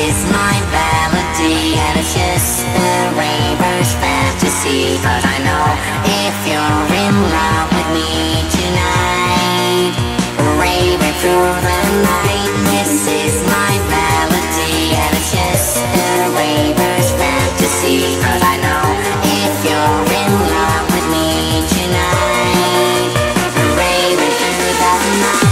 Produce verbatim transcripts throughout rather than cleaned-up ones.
is my melody, and it's just a raver's fantasy. Cause I know if you're in love with me tonight, raving through the night. This is my melody, and it's just a raver's fantasy. Cause I know if you're in love with me tonight, raving through the night.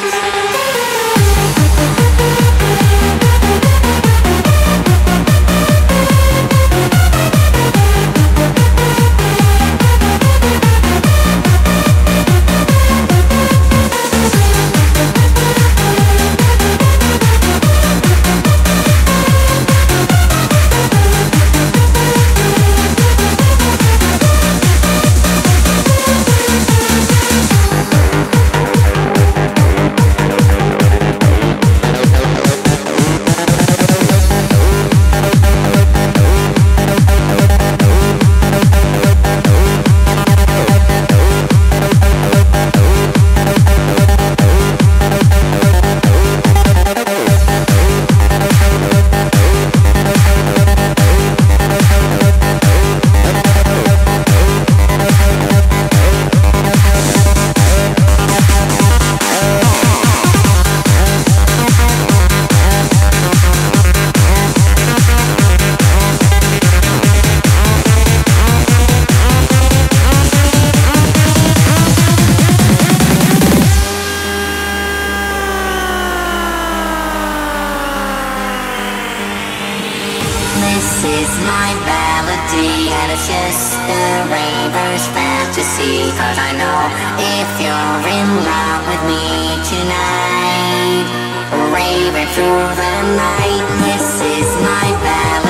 This is my melody, and it's just a raver's fantasy. Cause I know if you're in love with me tonight, raving through the night. This is my melody.